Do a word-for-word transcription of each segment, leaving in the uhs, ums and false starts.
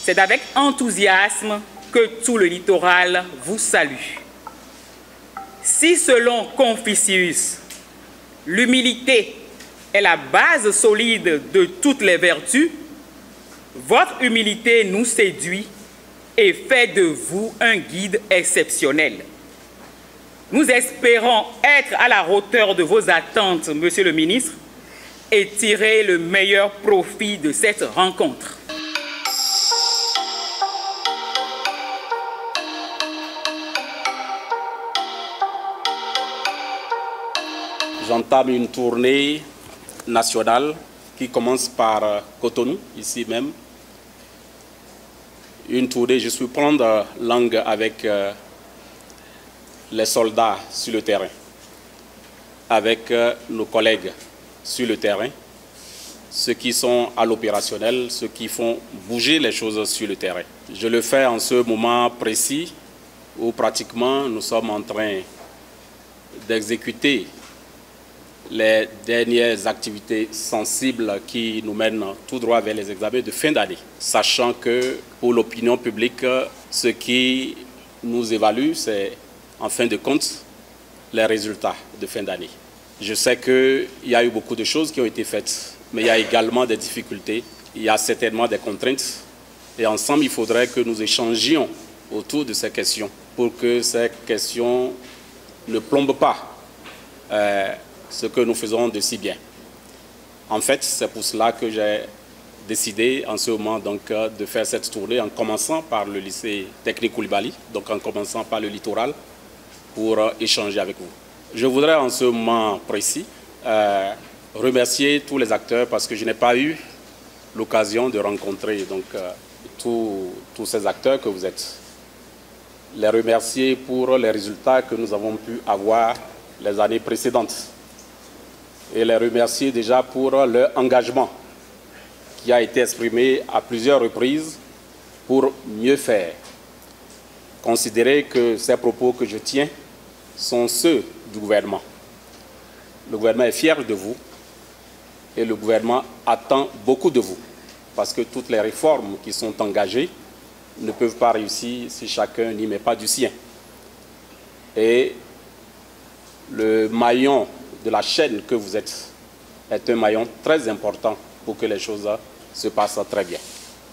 C'est avec enthousiasme que tout le littoral vous salue. Si selon Confucius, l'humilité est la base solide de toutes les vertus, votre humilité nous séduit et fait de vous un guide exceptionnel. Nous espérons être à la hauteur de vos attentes, Monsieur le ministre, et tirer le meilleur profit de cette rencontre. J'entame une tournée nationale qui commence par Cotonou, ici même. Une tournée, je suis prendre langue avec euh, les soldats sur le terrain, avec euh, nos collègues sur le terrain, ceux qui sont à l'opérationnel, ceux qui font bouger les choses sur le terrain. Je le fais en ce moment précis où pratiquement nous sommes en train d'exécuter les dernières activités sensibles qui nous mènent tout droit vers les examens de fin d'année, sachant que pour l'opinion publique, ce qui nous évalue, c'est en fin de compte les résultats de fin d'année. Je sais qu'il y a eu beaucoup de choses qui ont été faites, mais il y a également des difficultés, il y a certainement des contraintes, et ensemble, il faudrait que nous échangions autour de ces questions pour que ces questions ne plombent pas euh, ce que nous faisons de si bien. En fait, c'est pour cela que j'ai décidé en ce moment donc, de faire cette tournée en commençant par le lycée technique Koulibaly, donc en commençant par le littoral, pour euh, échanger avec vous. Je voudrais en ce moment précis euh, remercier tous les acteurs parce que je n'ai pas eu l'occasion de rencontrer donc, euh, tous, tous ces acteurs que vous êtes. Les remercier pour les résultats que nous avons pu avoir les années précédentes. Et les remercier déjà pour leur engagement qui a été exprimé à plusieurs reprises pour mieux faire. Considérez que ces propos que je tiens sont ceux du gouvernement. Le gouvernement est fier de vous et le gouvernement attend beaucoup de vous parce que toutes les réformes qui sont engagées ne peuvent pas réussir si chacun n'y met pas du sien. Et le maillon de la chaîne que vous êtes est un maillon très important pour que les choses se passent très bien.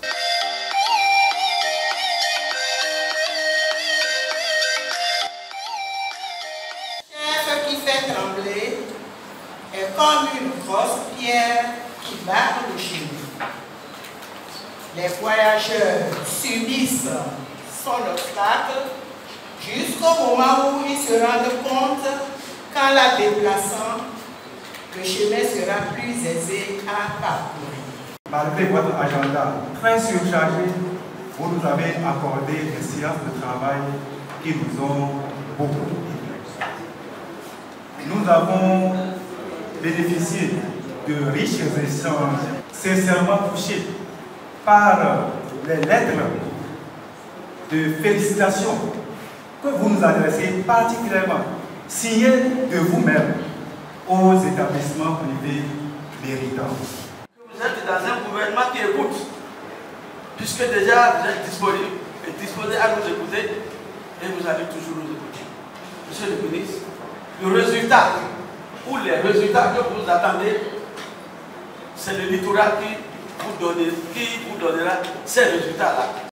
Ce qui fait trembler est comme une grosse pierre qui bat le genou. Les voyageurs subissent son obstacle jusqu'au moment où ils se rendent compte qu'en la déplaçant, le chemin sera plus aisé à parcourir. Malgré votre agenda très surchargé, vous nous avez accordé des séances de travail qui nous ont beaucoup aidés. Nous avons bénéficié de riches échanges, sincèrement touchés par les lettres de félicitations que vous nous adressez particulièrement, signées de vous-même aux établissements privés méritants. Vous êtes dans un gouvernement qui écoute, puisque déjà vous êtes disponible et disposé à nous écouter, et vous allez toujours nous écouter. Monsieur le ministre, le résultat, ou les résultats que vous attendez, c'est le littoral qui vous, donne, qui vous donnera ces résultats-là.